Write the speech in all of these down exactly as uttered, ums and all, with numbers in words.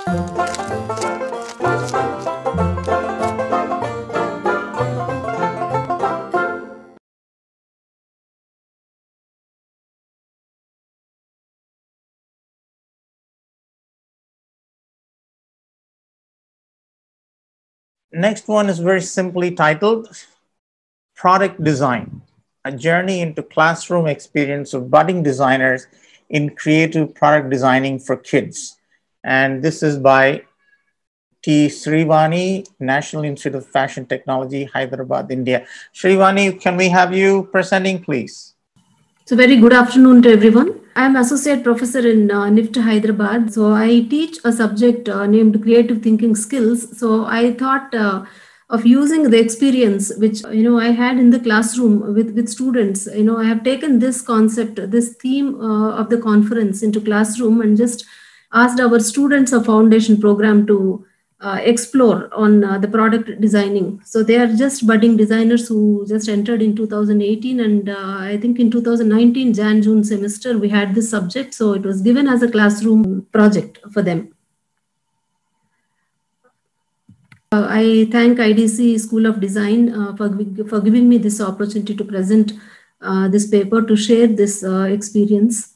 Next one is very simply titled Product Design, a journey into classroom experience of budding designers in creative product designing for kids. And this is by T. Srivani, National Institute of Fashion Technology, Hyderabad, India. Srivani, can we have you presenting, please? So very good afternoon to everyone. I am Associate Professor in uh, N I F T Hyderabad. So I teach a subject uh, named Creative Thinking Skills. So I thought uh, of using the experience which you know I had in the classroom with, with students. You know, I have taken this concept, this theme uh, of the conference into classroom and just asked our students of foundation program to uh, explore on uh, the product designing. So they are just budding designers who just entered in two thousand eighteen, and uh, I think in two thousand nineteen Jan June semester we had this subject, so it was given as a classroom project for them. Uh, I thank I D C School of Design uh, for, for giving me this opportunity to present uh, this paper, to share this uh, experience.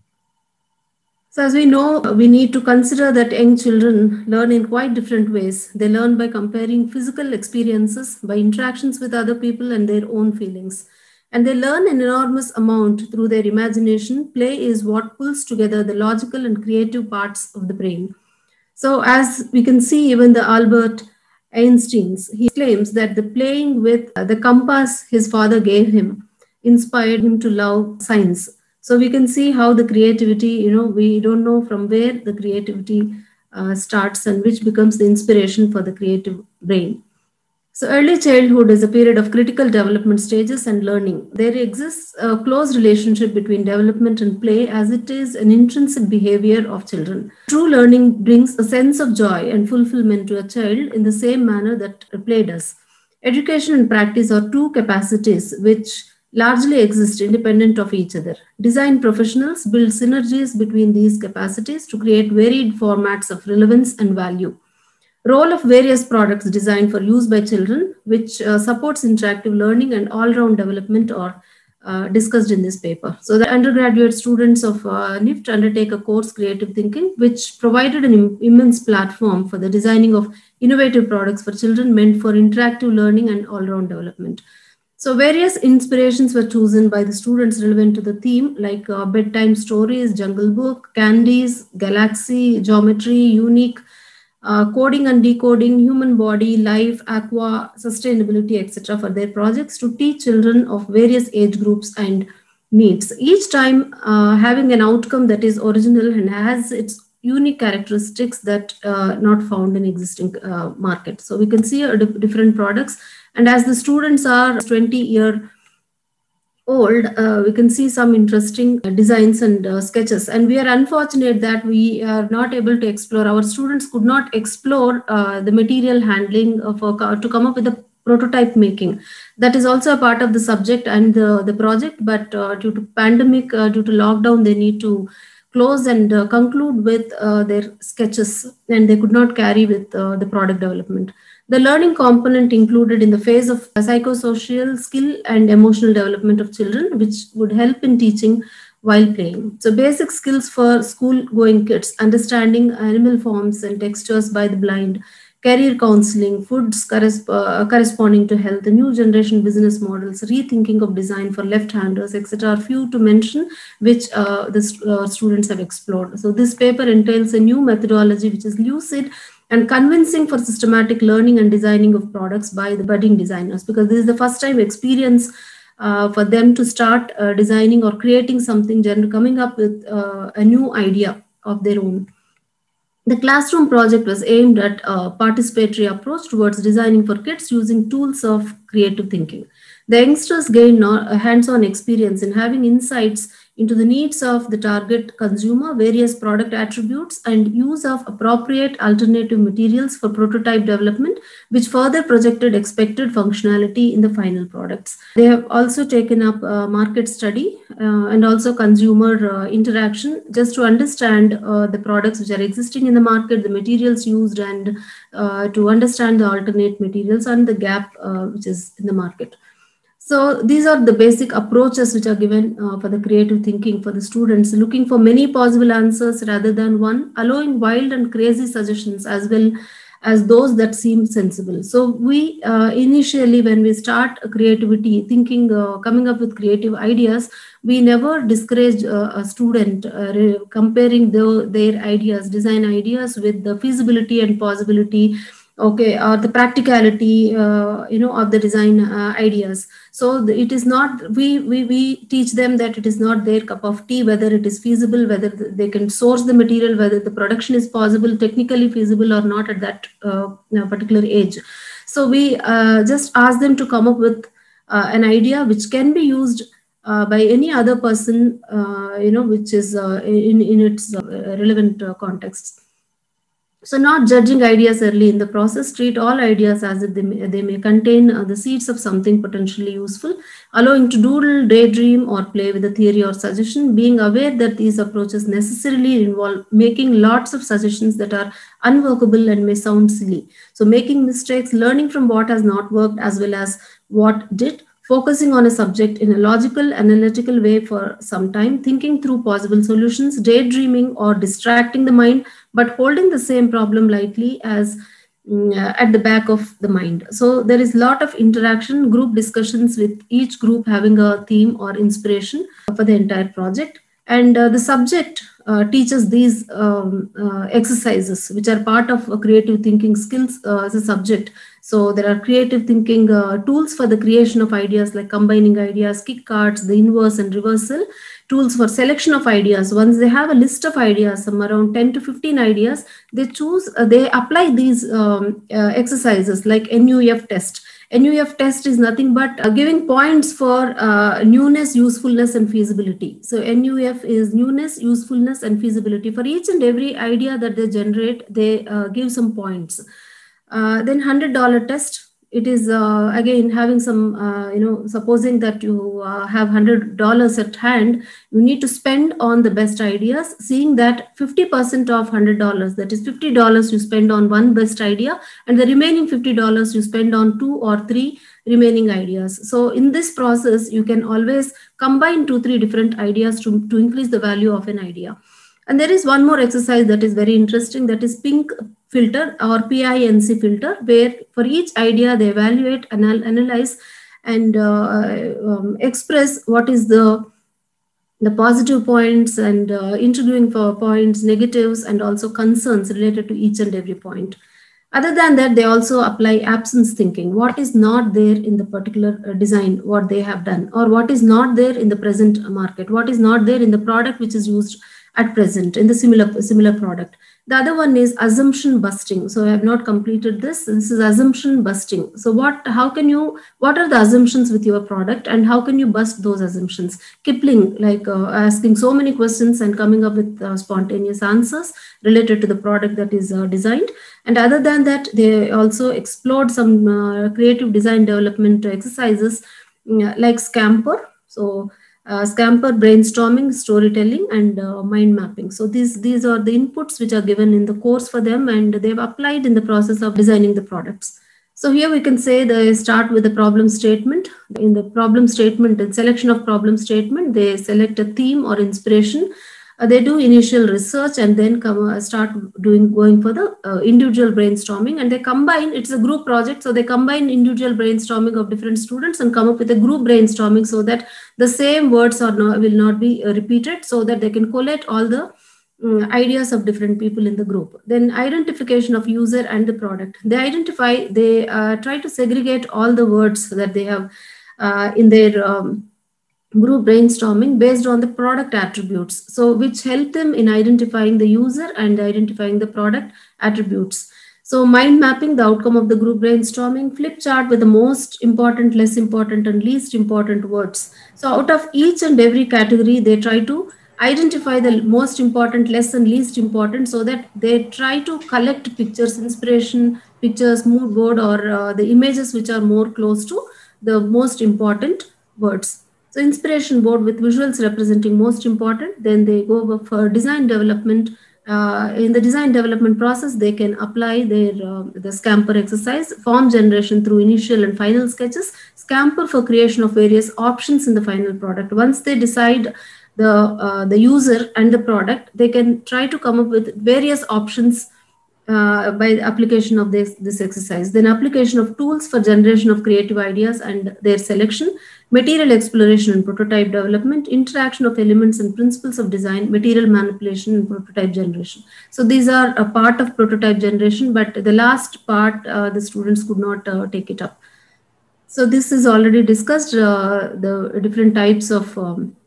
So as we know, we need to consider that young children learn in quite different ways. They learn by comparing physical experiences, by interactions with other people and their own feelings. And they learn an enormous amount through their imagination. Play is what pulls together the logical and creative parts of the brain. So as we can see, even the Albert Einstein, he claims that the playing with the compass his father gave him inspired him to love science. So we can see how the creativity, you know, we don't know from where the creativity uh, starts and which becomes the inspiration for the creative brain. So early childhood is a period of critical development stages and learning. There exists a close relationship between development and play, as it is an intrinsic behavior of children. True learning brings a sense of joy and fulfillment to a child in the same manner that play does. Education and practice are two capacities which largely exist independent of each other. Design professionals build synergies between these capacities to create varied formats of relevance and value. Role of various products designed for use by children, which uh, supports interactive learning and all-round development, are uh, discussed in this paper. So the undergraduate students of uh, N I F T undertake a course, Creative Thinking, which provided an im immense platform for the designing of innovative products for children meant for interactive learning and all-round development. So various inspirations were chosen by the students relevant to the theme, like uh, bedtime stories, Jungle Book, candies, galaxy, geometry, unique, uh, coding and decoding, human body, life, aqua, sustainability, et cetera for their projects to teach children of various age groups and needs. Each time uh, having an outcome that is original and has its unique characteristics that uh, not found in existing uh, market. So we can see uh, different products. And as the students are twenty year old, uh, we can see some interesting designs and uh, sketches. And we are unfortunate that we are not able to explore, our students could not explore uh, the material handling of a, to come up with a prototype making. That is also a part of the subject and the, the project, but uh, due to pandemic, uh, due to lockdown, they need to close and uh, conclude with uh, their sketches, and they could not carry with uh, the product development. The learning component included in the phase of psychosocial skill and emotional development of children, which would help in teaching while playing. So basic skills for school-going kids, understanding animal forms and textures by the blind, career counseling, foods corresp uh, corresponding to health, the new generation business models, rethinking of design for left-handers, et cetera are few to mention, which uh, the uh, students have explored. So this paper entails a new methodology, which is lucid and convincing for systematic learning and designing of products by the budding designers, because this is the first time experience uh, for them to start uh, designing or creating something, coming up with uh, a new idea of their own. The classroom project was aimed at a participatory approach towards designing for kids using tools of creative thinking. The youngsters gained hands-on experience in having insights into the needs of the target consumer, various product attributes, and use of appropriate alternative materials for prototype development, which further projected expected functionality in the final products. They have also taken up a market study uh, and also consumer uh, interaction, just to understand uh, the products which are existing in the market, the materials used, and uh, to understand the alternate materials and the gap uh, which is in the market. So these are the basic approaches which are given uh, for the creative thinking for the students, looking for many possible answers rather than one, allowing wild and crazy suggestions as well as those that seem sensible. So we uh, initially, when we start creativity, thinking, uh, coming up with creative ideas, we never discourage uh, a student uh, comparing the, their ideas, design ideas, with the feasibility and possibility, okay, or the practicality, uh, you know, of the design uh, ideas. So the, it is not, we, we we teach them that it is not their cup of tea, whether it is feasible, whether they can source the material, whether the production is possible, technically feasible or not at that uh, particular age. So we uh, just ask them to come up with uh, an idea which can be used uh, by any other person, uh, you know, which is uh, in, in its uh, relevant uh, contexts. So not judging ideas early in the process, treat all ideas as if they may, they may contain uh, the seeds of something potentially useful, allowing to doodle, daydream, or play with a theory or suggestion, being aware that these approaches necessarily involve making lots of suggestions that are unworkable and may sound silly. So making mistakes, learning from what has not worked as well as what did, focusing on a subject in a logical, analytical way for some time, thinking through possible solutions, daydreaming or distracting the mind, but holding the same problem lightly as mm, uh, at the back of the mind. So there is a lot of interaction, group discussions with each group having a theme or inspiration for the entire project. And uh, the subject uh, teaches these um, uh, exercises, which are part of uh, creative thinking skills uh, as a subject. So there are creative thinking uh, tools for the creation of ideas, like combining ideas, kick cards, the inverse and reversal, tools for selection of ideas. Once they have a list of ideas, some around ten to fifteen ideas, they choose, uh, they apply these um, uh, exercises like N U F test. N U F test is nothing but uh, giving points for uh, newness, usefulness, and feasibility. So N U F is newness, usefulness, and feasibility. For each and every idea that they generate, they uh, give some points. Uh, then one hundred dollar test. It is uh, again having some, uh, you know, supposing that you uh, have one hundred dollars at hand, you need to spend on the best ideas, seeing that fifty percent of one hundred dollars, that is fifty dollars you spend on one best idea, and the remaining fifty dollars you spend on two or three remaining ideas. So in this process, you can always combine two, three different ideas to, to increase the value of an idea. And there is one more exercise that is very interesting, that is pink filter or P I N C filter, where for each idea they evaluate, anal analyze, and uh, um, express what is the the positive points and uh, interviewing for points, negatives, and also concerns related to each and every point. Other than that, they also apply absence thinking. What is not there in the particular uh, design, what they have done, or what is not there in the present market, what is not there in the product which is used at present in the similar similar product. The other one is assumption busting. So I have not completed this. This is assumption busting. So what, how can you, what are the assumptions with your product and how can you bust those assumptions? Kipling, like uh, asking so many questions and coming up with uh, spontaneous answers related to the product that is uh, designed. And other than that, they also explored some uh, creative design development exercises uh, like Scamper. So Uh, Scamper, brainstorming, storytelling, and uh, mind mapping. So these these are the inputs which are given in the course for them, and they've applied in the process of designing the products. So here we can say they start with the problem statement. In the problem statement and selection of problem statement, they select a theme or inspiration. Uh, they do initial research and then come uh, start doing going for the uh, individual brainstorming, and they combine. It's a group project, so they combine individual brainstorming of different students and come up with a group brainstorming, so that the same words are not, will not be uh, repeated, so that they can collate all the um, ideas of different people in the group. Then identification of user and the product. They identify. They uh, try to segregate all the words that they have uh, in their um, group brainstorming based on the product attributes, so which help them in identifying the user and identifying the product attributes. So mind mapping, the outcome of the group brainstorming, flip chart with the most important, less important, and least important words. So out of each and every category, they try to identify the most important, less and least important, so that they try to collect pictures, inspiration, pictures, mood board, or uh, the images which are more close to the most important words. So inspiration board with visuals representing most important. Then they go for design development. Uh, in the design development process, they can apply their uh, the scamper exercise, form generation through initial and final sketches, scamper for creation of various options in the final product. Once they decide the uh, the user and the product, they can try to come up with various options uh, by the application of this, this exercise. Then application of tools for generation of creative ideas and their selection, material exploration and prototype development, interaction of elements and principles of design, material manipulation and prototype generation. So these are a part of prototype generation, but the last part, uh, the students could not uh, take it up. So this is already discussed, uh, the different types of um,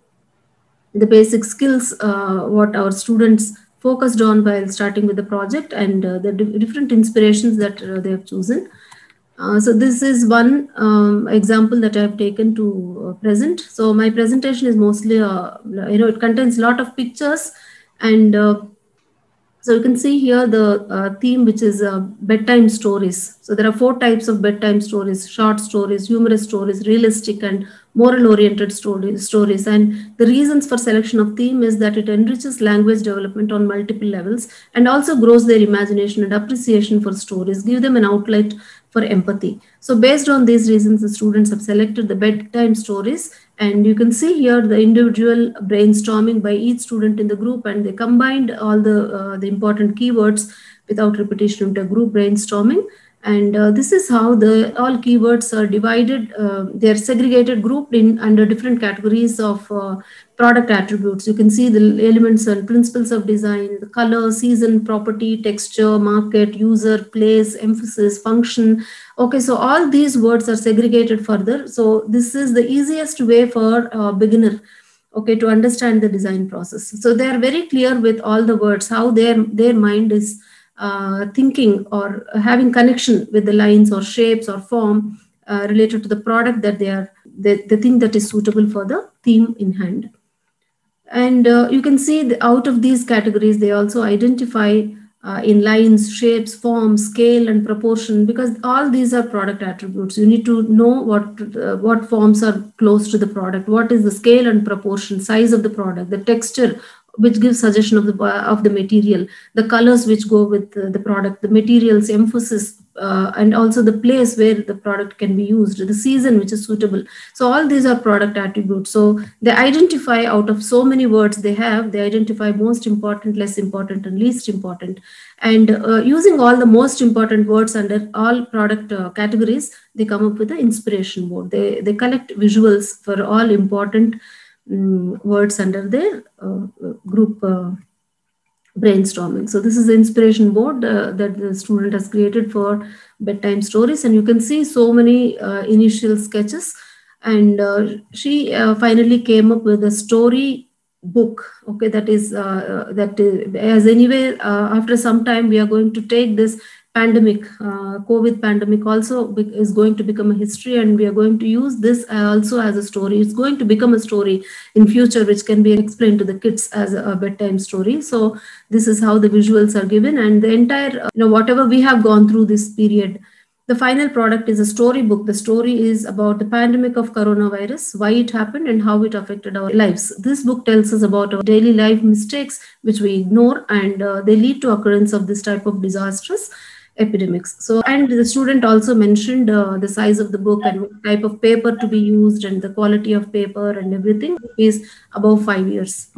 the basic skills, uh, what our students focused on while starting with the project, and uh, the different inspirations that uh, they have chosen. Uh, so this is one um, example that I have taken to uh, present. So my presentation is mostly, uh, you know, it contains a lot of pictures, and uh, so you can see here the uh, theme, which is uh, bedtime stories. So there are four types of bedtime stories: short stories, humorous stories, realistic, and moral oriented stories, stories. And the reasons for selection of theme is that it enriches language development on multiple levels and also grows their imagination and appreciation for stories, give them an outlet for empathy. So based on these reasons, the students have selected the bedtime stories, and you can see here the individual brainstorming by each student in the group, and they combined all the, uh, the important keywords without repetition into a group brainstorming. And uh, this is how the all keywords are divided. Uh, they are segregated, grouped in under different categories of uh, product attributes. You can see the elements and principles of design, the color, season, property, texture, market, user, place, emphasis, function. Okay, so all these words are segregated further. So this is the easiest way for a beginner, okay, to understand the design process. So they are very clear with all the words, how their their mind is uh, thinking or having connection with the lines or shapes or form uh, related to the product that they are the, the thing that is suitable for the theme in hand. And uh, you can see the, out of these categories, they also identify uh, in lines, shapes, form, scale, and proportion, because all these are product attributes. You need to know what uh, what forms are close to the product, what is the scale and proportion, size of the product, the texture, which gives suggestion of the of the material, the colors which go with the, the product, the materials, emphasis, uh, and also the place where the product can be used, the season which is suitable. So all these are product attributes. So they identify out of so many words they have, they identify most important, less important, and least important. And uh, using all the most important words under all product uh, categories, they come up with the inspiration board. They, they collect visuals for all important um, words under their uh, group uh, brainstorming. So this is the inspiration board uh, that the student has created for bedtime stories, and you can see so many uh, initial sketches. And uh, she uh, finally came up with a story book. Okay, that is uh, that is, as anyway uh, after some time we are going to take this pandemic, uh, COVID pandemic also is going to become a history, and we are going to use this also as a story. It's going to become a story in future, which can be explained to the kids as a bedtime story. So this is how the visuals are given, and the entire, you know, whatever we have gone through this period, the final product is a storybook. The story is about the pandemic of coronavirus, why it happened, and how it affected our lives. This book tells us about our daily life mistakes, which we ignore, and uh, they lead to occurrence of this type of disastrous epidemics. So, and the student also mentioned uh, the size of the book and what type of paper to be used, and the quality of paper and everything is above five years.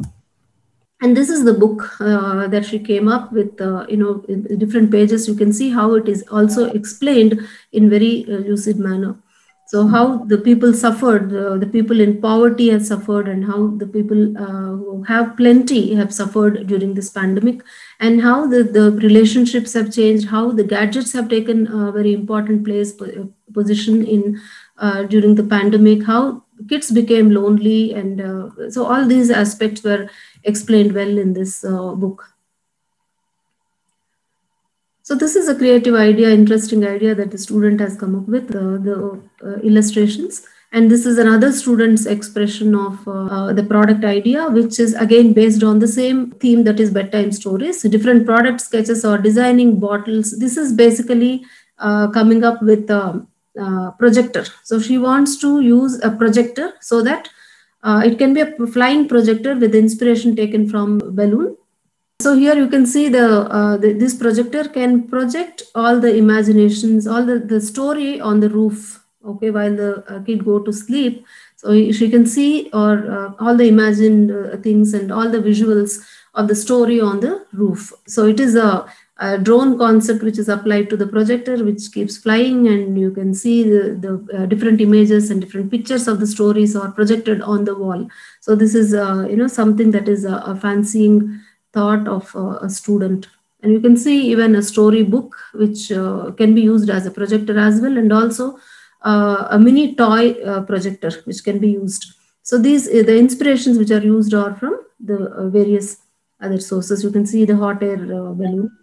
And this is the book uh, that she came up with, uh, you know, in different pages. You can see how it is also explained in very uh, lucid manner. So how the people suffered, uh, the people in poverty have suffered, and how the people uh, who have plenty have suffered during this pandemic, and how the, the relationships have changed, how the gadgets have taken a very important place, position in uh, during the pandemic, how kids became lonely, and uh, so all these aspects were explained well in this uh, book. So this is a creative idea, interesting idea that the student has come up with, uh, the uh, illustrations. And this is another student's expression of uh, the product idea, which is again based on the same theme, that is bedtime stories. So different product sketches or designing bottles. This is basically uh, coming up with a uh, projector. So she wants to use a projector so that uh, it can be a flying projector with inspiration taken from balloon. So here you can see the, uh, the this projector can project all the imaginations, all the, the story on the roof, okay, while the uh, kid go to sleep. So he, she can see or uh, all the imagined uh, things and all the visuals of the story on the roof. So it is a, a drone concept which is applied to the projector, which keeps flying, and you can see the, the uh, different images and different pictures of the stories are projected on the wall. So this is uh, you know something that is a, a fancying thought of uh, a student. And you can see even a story book which uh, can be used as a projector as well, and also uh, a mini toy uh, projector which can be used. So these uh, the inspirations which are used are from the uh, various other sources. You can see the hot air uh, balloon.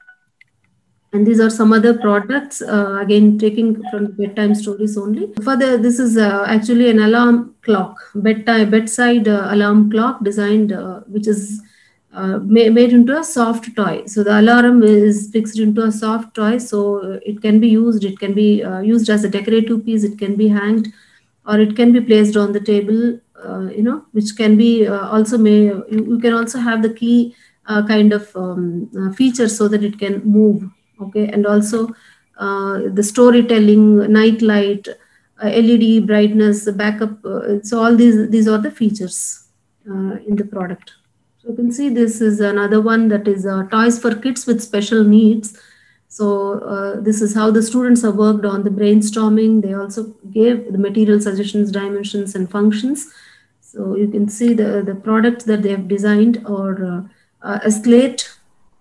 And these are some other products, uh, again taking from the bedtime stories only. For the, this is uh, actually an alarm clock, bedtime bedside uh, alarm clock designed, uh, which is uh, ma made into a soft toy. So the alarm is fixed into a soft toy, so uh, it can be used. It can be uh, used as a decorative piece. It can be hanged, or it can be placed on the table. Uh, you know, which can be uh, also may you, you can also have the key uh, kind of um, uh, feature so that it can move. Okay, and also uh, the storytelling, night light, uh, L E D brightness, backup. Uh, so all these these are the features uh, in the product. So you can see this is another one, that is uh, toys for kids with special needs. So uh, this is how the students have worked on the brainstorming. They also gave the material suggestions, dimensions, and functions. So you can see the the products that they have designed, or uh, uh, a slate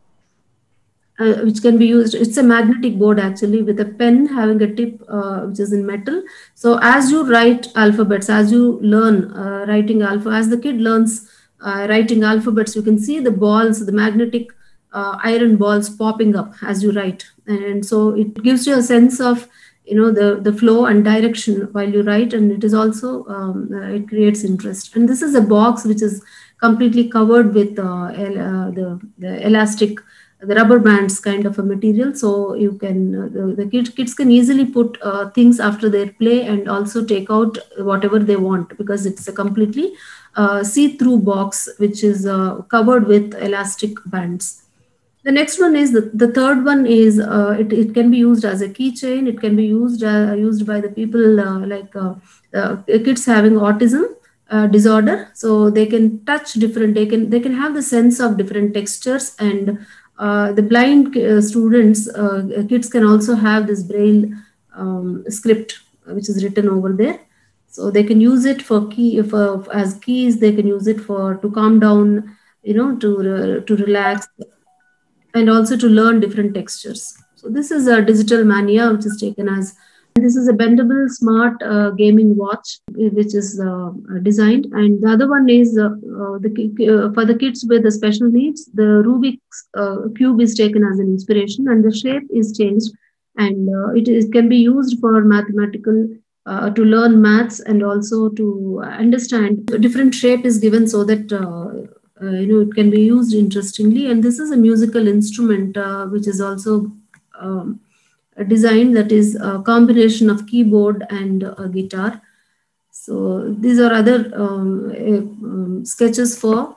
uh, which can be used. It's a magnetic board actually, with a pen having a tip uh, which is in metal. So as you write alphabets, as you learn uh, writing alpha, as the kid learns uh, writing alphabets, you can see the balls, the magnetic uh, iron balls popping up as you write. And so it gives you a sense of, you know, the, the flow and direction while you write. And it is also, um, uh, it creates interest. And this is a box which is completely covered with uh, el uh, the, the elastic, the rubber bands kind of a material. So you can, uh, the, the kids, kids can easily put uh, things after their play, and also take out whatever they want, because it's a completely uh, see-through box which is uh, covered with elastic bands. The next one is the, the third one is uh, it, it can be used as a keychain. It can be used uh, used by the people uh, like uh, uh, kids having autism uh, disorder. So they can touch different, they can they can have the sense of different textures. And uh, the blind uh, students, uh, kids can also have this braille um, script uh, which is written over there. So they can use it for key for as keys. They can use it for to calm down, you know, to uh, to relax, and also to learn different textures. So this is a digital mania which is taken as, and this is a bendable smart uh, gaming watch which is uh, designed. And the other one is uh, uh, the uh, for the kids with the special needs, the Rubik's uh, cube is taken as an inspiration, and the shape is changed, and uh, it is can be used for mathematical uh, to learn maths, and also to understand. A different shape is given so that uh, uh, you know, it can be used interestingly. And this is a musical instrument uh, which is also um, a design, that is a combination of keyboard and a guitar. So these are other um, uh, um, sketches for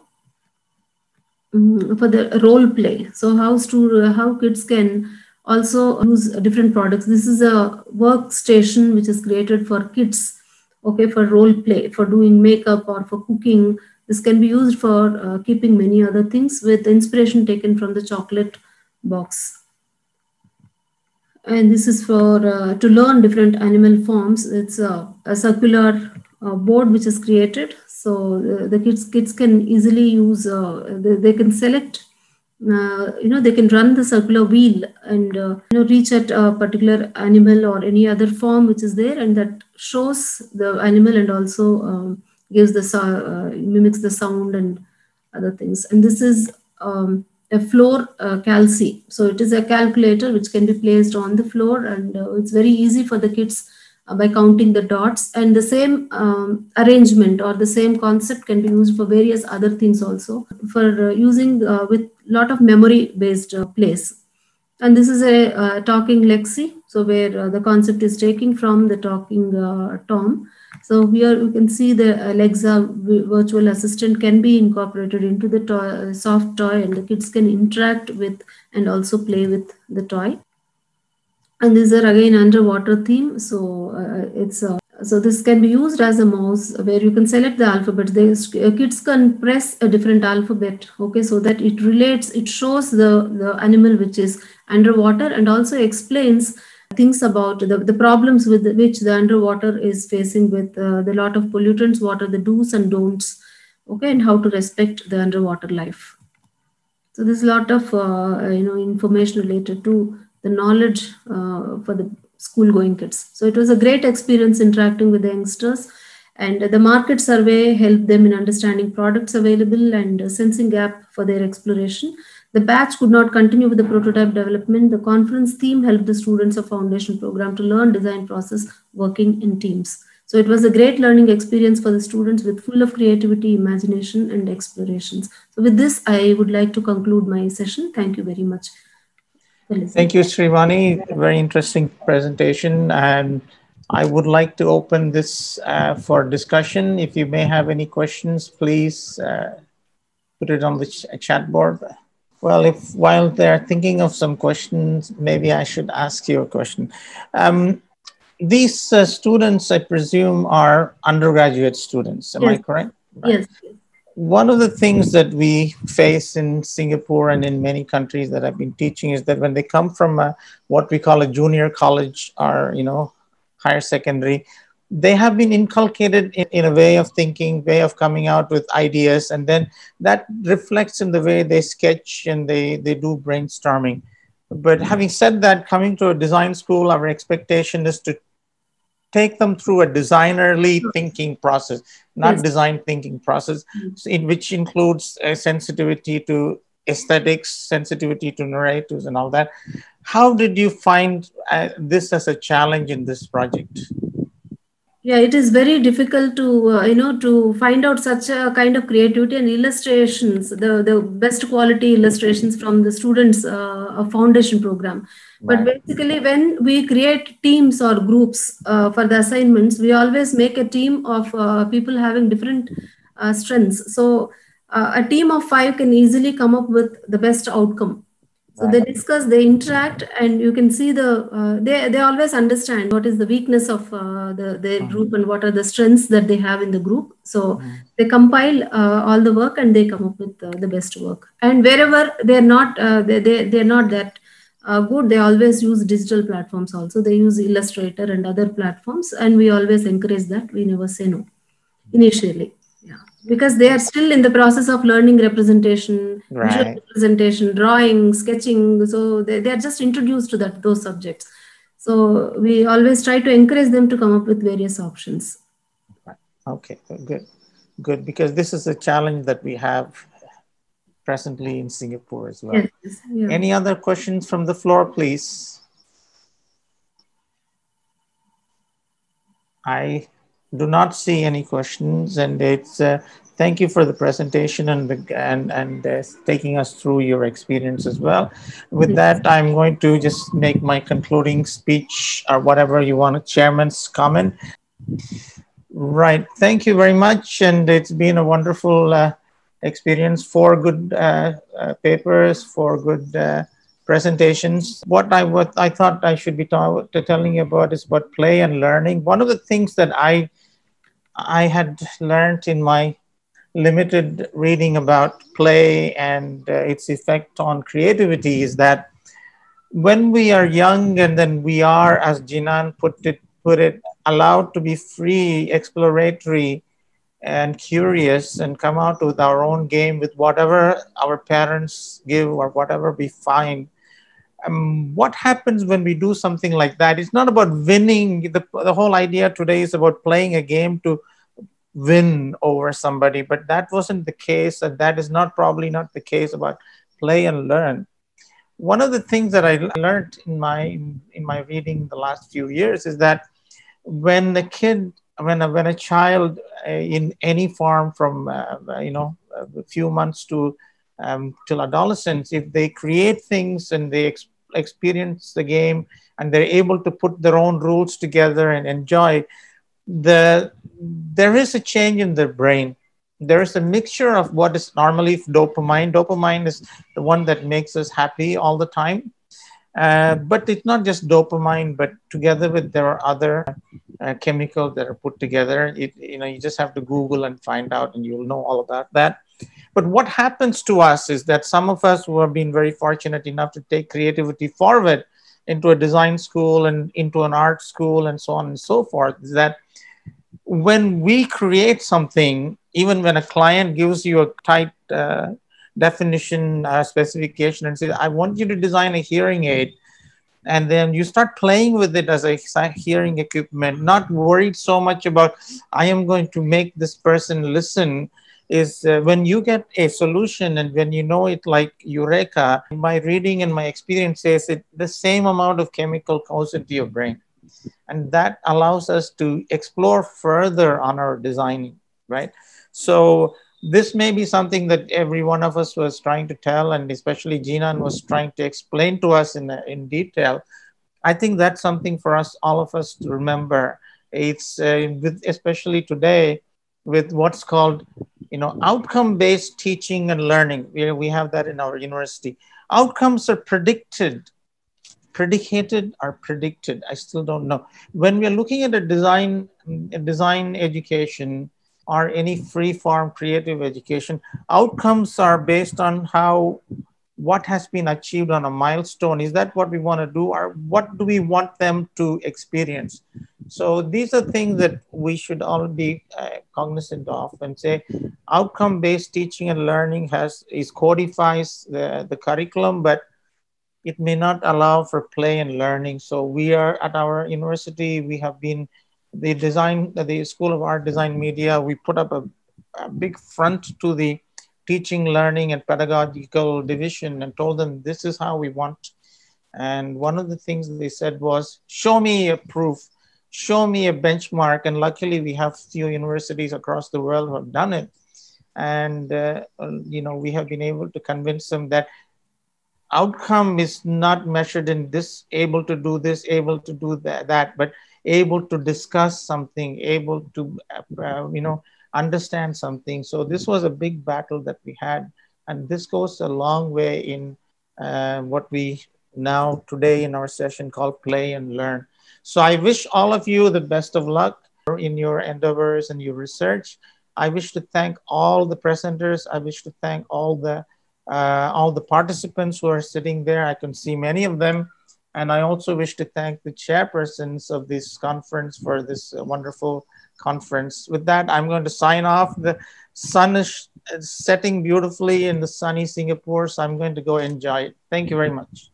um, for the role play. So how to uh, how kids can also use different products. This is a workstation which is created for kids, okay, for role play, for doing makeup or for cooking. This can be used for uh, keeping many other things, with inspiration taken from the chocolate box. And this is for uh, to learn different animal forms. It's a, a circular uh, board which is created. So uh, the kids kids can easily use. Uh, they, they can select. Uh, you know, they can run the circular wheel, and uh, you know, reach at a particular animal or any other form which is there, and that shows the animal, and also um, gives the uh, mimics the sound and other things. And this is um, a floor uh, calci. So it is a calculator which can be placed on the floor, and uh, it's very easy for the kids uh, by counting the dots. And the same um, arrangement or the same concept can be used for various other things also, for uh, using uh, with lot of memory based uh, plays. And this is a uh, talking lexi, so where uh, the concept is taking from the talking uh, Tom. So here you can see the Alexa virtual assistant can be incorporated into the toy, soft toy, and the kids can interact with and also play with the toy. And these are again underwater theme. So uh, it's uh, so this can be used as a mouse where you can select the alphabet. The uh, kids can press a different alphabet, okay, so that it relates, it shows the, the animal which is underwater, and also explains things about the, the problems with which the underwater is facing with uh, the lot of pollutants, what are the do's and don'ts, okay, and how to respect the underwater life. So there's a lot of uh, you know information related to the knowledge uh, for the school going kids. So it was a great experience interacting with the youngsters, and the market survey helped them in understanding products available and uh, sensing gap for their exploration. The batch could not continue with the prototype development. The conference theme helped the students of foundation program to learn design process working in teams. So it was a great learning experience for the students with full of creativity, imagination, and explorations. So with this, I would like to conclude my session. Thank you very much. Thank you, Srivani. Very interesting presentation. And I would like to open this uh, for discussion. If you may have any questions, please uh, put it on the ch chat board. Well, if while they're thinking of some questions, maybe I should ask you a question. Um, these uh, students, I presume, are undergraduate students. Am yes. I correct? Right. Yes. One of the things that we face in Singapore and in many countries that I've been teaching is that when they come from a, what we call a junior college or, you know, higher secondary, they have been inculcated in, in a way of thinking, way of coming out with ideas, and then that reflects in the way they sketch and they, they do brainstorming. But having said that, coming to a design school, our expectation is to take them through a designerly thinking process, not yes. design thinking process, in which includes a sensitivity to aesthetics, sensitivity to narratives and all that. How did you find uh, this as a challenge in this project? Yeah, it is very difficult to, uh, you know, to find out such a kind of creativity and illustrations, the, the best quality illustrations from the students' uh, foundation program. But right. basically, when we create teams or groups uh, for the assignments, we always make a team of uh, people having different uh, strengths. So uh, a team of five can easily come up with the best outcome. So right. they discuss, they interact, and you can see the, uh, they, they always understand what is the weakness of uh, the, their mm. group and what are the strengths that they have in the group. So mm. they compile uh, all the work and they come up with uh, the best work. And wherever they're not, uh, they, they, they're not that uh, good, they always use digital platforms also. They use Illustrator and other platforms, and we always encourage that. We never say no initially. Because they are still in the process of learning representation, right. visual representation, drawing, sketching. So they, they are just introduced to that those subjects. So we always try to encourage them to come up with various options. Okay, good, good. Because this is a challenge that we have presently in Singapore as well. Yes, yeah. Any other questions from the floor, please? I do not see any questions, and it's uh, thank you for the presentation and the, and and uh, taking us through your experience as well. With that, I'm going to just make my concluding speech or whatever you want, chairman's comment. Right. Thank you very much, and it's been a wonderful uh, experience. Four good uh, uh, papers, four good uh, presentations. What I what I thought I should be telling you about is about play and learning. One of the things that I I had learned in my limited reading about play and uh, its effect on creativity is that when we are young and then we are, as Jinan put it, put it, allowed to be free, exploratory, and curious and come out with our own game with whatever our parents give or whatever we find. Um, what happens when we do something like that? It's not about winning. The, the whole idea today is about playing a game to win over somebody, but that wasn't the case, and that is not probably not the case about play and learn. One of the things that I learned in my in my reading the last few years is that when a kid, when a, when a child uh, in any form from uh, you know a few months to um, till adolescence, if they create things and they ex- experience the game and they're able to put their own rules together and enjoy, the there is a change in their brain. There is a mixture of what is normally dopamine. Dopamine is the one that makes us happy all the time. Uh, but it's not just dopamine, but together with there are other uh, chemicals that are put together. It, you know, you just have to Google and find out, and you'll know all about that. But what happens to us is that some of us who have been very fortunate enough to take creativity forward into a design school and into an art school and so on and so forth, is that when we create something, even when a client gives you a tight uh, definition uh, specification and says, I want you to design a hearing aid, and then you start playing with it as a hearing equipment, not worried so much about, I am going to make this person listen, is uh, when you get a solution and when you know it like eureka. My reading and my experience says it the same amount of chemical goes into your brain, and that allows us to explore further on our designing, right? So this may be something that every one of us was trying to tell, and especially Jinan was trying to explain to us in, in detail. I think that's something for us, all of us, to remember. It's uh, with, especially today, with what's called, you know, outcome-based teaching and learning. We, we have that in our university. Outcomes are predicted, predicated or predicted. I still don't know. When we're looking at a design, a design education, or any free form creative education, outcomes are based on how, what has been achieved on a milestone. Is that what we want to do, or what do we want them to experience? So these are things that we should all be uh, cognizant of, and say outcome based teaching and learning has is codifies the, the curriculum, but it may not allow for play and learning. So we are at our university, we have been the design, the School of Art Design Media, we put up a, a big front to the teaching, learning, and pedagogical division and told them this is how we want. And one of the things they said was, show me a proof, show me a benchmark. And luckily we have few universities across the world who have done it. And, uh, you know, we have been able to convince them that outcome is not measured in this, able to do this, able to do that, that but able to discuss something, able to, uh, you know, understand something. So this was a big battle that we had. And this goes a long way in uh, what we now today in our session call play and learn. So I wish all of you the best of luck in your endeavors and your research. I wish to thank all the presenters. I wish to thank all the Uh, all the participants who are sitting there. I can see many of them. And I also wish to thank the chairpersons of this conference for this uh, wonderful conference. With that, I'm going to sign off. The sun is setting beautifully in the sunny Singapore, so I'm going to go enjoy it. Thank you very much.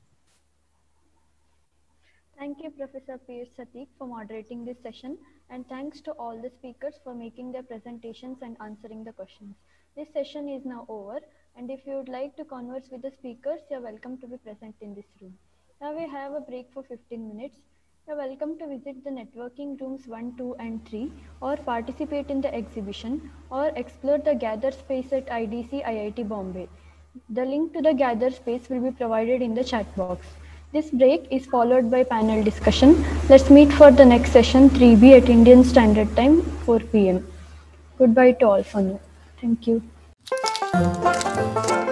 Thank you, Professor P. Satiq, for moderating this session, and thanks to all the speakers for making their presentations and answering the questions. This session is now over, and if you would like to converse with the speakers, you're welcome to be present in this room. Now we have a break for fifteen minutes. You're welcome to visit the networking rooms one, two, and three, or participate in the exhibition, or explore the Gather space at I D C I I T Bombay. The link to the Gather space will be provided in the chat box. This break is followed by panel discussion. Let's meet for the next session, three B at Indian Standard Time, four P M Goodbye to all for now. Thank you.